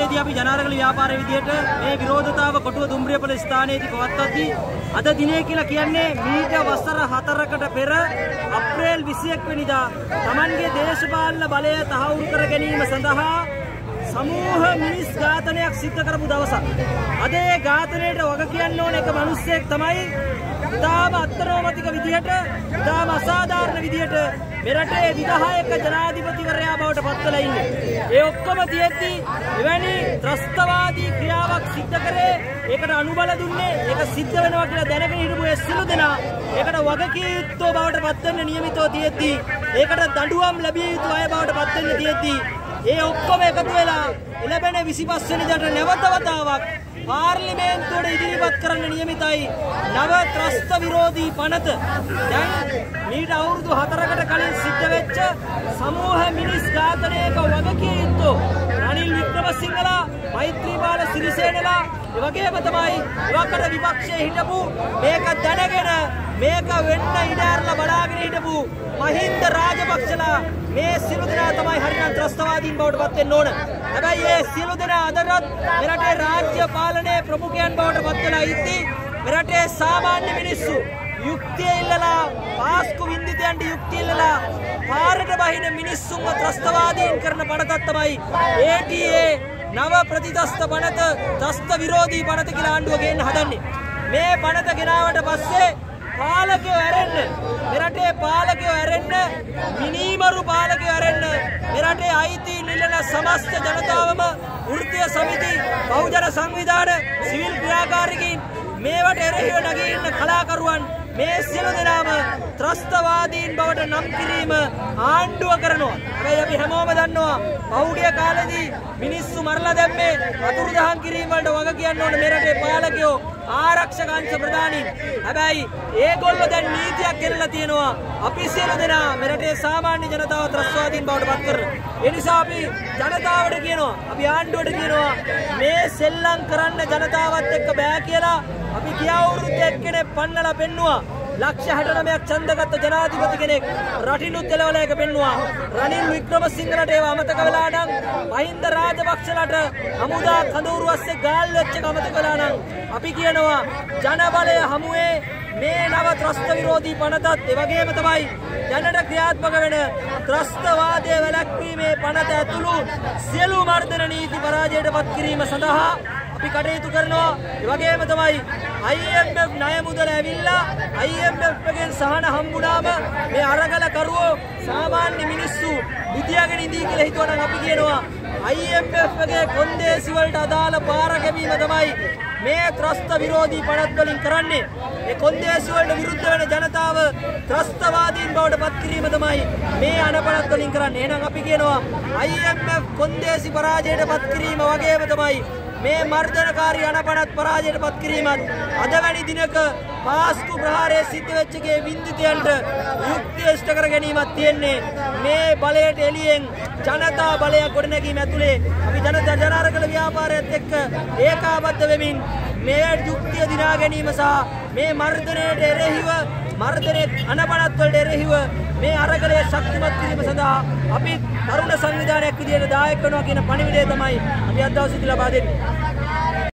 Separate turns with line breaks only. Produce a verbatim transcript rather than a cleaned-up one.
දවසේදී අපි ජනාරගල ව්‍යාපාරයේ විදියට මේ විරෝධතාව කොටුව දුම්රියපොළ ස්ථානයේදී පවත්වද්දී අද දිනේ කියලා කියන්නේ මීට වසර හතරකට පෙර අප්‍රේල් විසි එක් වෙනිදා Tamanගේ දේශපාලන බලය තහවුරු කර ගැනීම සඳහා සමූහ මිනිස් ඝාතනයක් සිද්ධ කරපු දවසක්. අද ඒ ඝාතනයට වග කියන්න ඕන එක මිනිස්සෙක් තමයි ඉතාම අත්නෝමතික විදියට ඉතාම අසාධාරණ විදියට මෙරටේ විධායක ජනාධිපතිවරයා බවට පත්වලා ඉන්නේ. ඒ ඔක්කොම තියෙද්දි එවැනි ත්‍රස්තවාදී ක්‍රියාවක් සිද්ධ කරේ ඒකට අනුබල දුන්නේ ඒක සිද්ධ වෙනවා කියලා දැනගෙන හිටපු ඒ සිළු දෙනා ඒකට වගකිය යුත්තෝ බවට පත් වෙන්න නියමිතව තියෙද්දි ඒකට දඬුවම් ලැබිය යුතු අය බවට පත් වෙන්න තියෙද්දි ඒ ඔක්කොම එකතු වෙලා එළබෙන විසිපස් වෙනිදාට නැවත වතාවක් පාර්ලිමේන්තුවට ඉදිරිපත් කරන්න නියමිතයි නව ත්‍රස්ත විරෝධී පනත. දැන් මීට අවුරුදු හතරකට කලින් සිද්ධ වෙච්ච සමූහ මිනිස් ඝාතනයක වගකිය යුත්තෝ රනිල් වික්‍රමසිංහලා, මෛත්‍රීපාල සිරිසේනලා, ඒ වගේම තමයි ඉවකට විපක්ෂයේ හිටපු මේක දැනගෙන මේක වෙන්න ඉඩ ඇරලා බලාගෙන හිටපු මහින්ද රාජපක්ෂලා මේ සියලු දෙනා තමයි හරිනම් ත්‍රස්තවාදීන් බවට පත් වෙන්න ඕන. හැබැයි මේ සියලු දෙනා අදටත් මෙරටේ රාජ්‍ය පාලනයේ ප්‍රමුඛයන් බවට පත් වෙලා ඉද්දී මෙරටේ සාමාන්‍ය මිනිස්සු යුක්තිය ඉල්ලලා පාස්කු වින්දිතයන්ට යුක්තිය ඉල්ලලා පාරට බහින මිනිස්සුන්ව ත්‍රස්තවාදීන් කරන පනතක් තමයි ඒ ටී ඒ නව ප්‍රතිත්‍රස්ත පනත, ත්‍රස්ත විරෝධී පනත කියලා ආණ්ඩුව ගේන්න හදන්නේ. මේ පනත ගෙනාවට පස්සේ පාලකයෝ ඇරෙන්න, මෙරටේ පාලකයෝ ඇරෙන්න, මිනිමරු පාලකයෝ ඇරෙන්න, මෙරටේ අයිති නිලන සමස්ත ජනතාවම, වෘත්තීය සමිති, බහුජන සංවිධාන, සිවිල් ක්‍රියාකාරිකයින්, මේවට එරෙහිව නැගී ඉන්න කලාකරුවන් මේ සියලු දෙනාම ත්‍රස්තවාදීන් බවට නම් කිරීම ආණ්ඩුව කරනවා. හැබැයි අපි හැමෝම දන්නවා පෞඩිය කාලෙදී මිනිස්සු මරලා දැම්මේ අතුරුදහන් කිරීම වලට වග කියන්න ඕන මේ රටේ පාලකයෝ, ආරක්ෂක අංශ ප්‍රධානීන්. හැබැයි ඒගොල්ලෝ දැන් නීතියක් ගෙනලා තියෙනවා අපි සියලු දෙනා මේ රටේ සාමාන්‍ය ජනතාව ත්‍රස්තවාදීන් බවට පත් කරන. ඒ නිසා අපි ජනතාවට කියනවා, අපි ආණ්ඩුවට කියනවා මේ සෙල්ලම් කරන්න ජනතාවත් එක්ක බෑ කියලා. අපි ගිය අවුරුද්දේ එක්කෙනෙක් පන්නලා පෙන්නුවා ලක්ෂ හැටනවයක් ඡන්දගත් ජනාධිපති කෙනෙක් රටිනුත් එලවලා එක පෙන්නුවා. රනිල් වික්‍රමසිංහලට ඒව අමතක වෙලා නම් මහින්ද රාජපක්ෂලට හමුදා කඳවුරු අස්සේ ගාල් වෙච්ච එක අමතක වෙලා නම් අපි කියනවා ජනබලය හමුවේ මේ නව ත්‍රස්ත විරෝධී පනතත් ඒ වගේම තමයි දැනට ක්‍රියාත්මක වෙන ත්‍රස්තවාදයේ වැළැක්වීමේ පනත ඇතුළු සියලු මර්ධන නීති පරාජයට පත් කිරීම සඳහා අපි කටයුතු කරනවා. ඒ වගේම තමයි I M F ණය මුදල ඇවිල්ලා I M F එකෙන් සහන හම්බුනාම මේ අරගල කරුවෝ සාමාන්‍ය මිනිස්සු බුදියාගෙන ඉඳී කියලා හිතුවා නම් අපි කියනවා I M F එකේ කොන්දේසි වලට අදාළ පාර කැපීම තමයි මේ ත්‍රස්ත විරෝධී පනත් වලින් කරන්නේ. ඒ කොන්දේසි වලට විරුද්ධ වෙන ජනතාව ත්‍රස්තවාදීන් බවට පත් කිරීම තමයි මේ අනපනත් වලින් කරන්නේ. එහෙනම් අපි කියනවා I M F කොන්දේසි පරාජයට පත් කිරීම වගේම තමයි මේ මර්ධනකාරී අනපනත් පරාජයට පත් කිරීමත් අද වැනි දිනක පාස්කු ප්‍රහාරයේ සිද්ධ වෙච්ච ගේ වින්දිතයන්ට යුක්තිය ඉෂ්ට කර ගැනීමක් තියෙන්නේ. මේ බලයට එළියෙන් ජනතා බලයක් ගොඩනැගීම ඇතුලේ අපි ජනතා ජනාරගල ව්‍යාපාරයත් එක්ක ඒකාබද්ධ වෙමින් මේ යුක්තිය දිනා ගැනීම සහ මේ මර්ධනයට එරෙහිව මර්ධනයේ අනපනත් වලට එරෙහිව මේ අරගලය ශක්තිමත් කිරීම සඳහා අපි තරුණ සංවිධානයක් විදිහට දායක වෙනවා කියන පණිවිඩය තමයි අපි අද දවසේදී ලබා දෙන්නේ.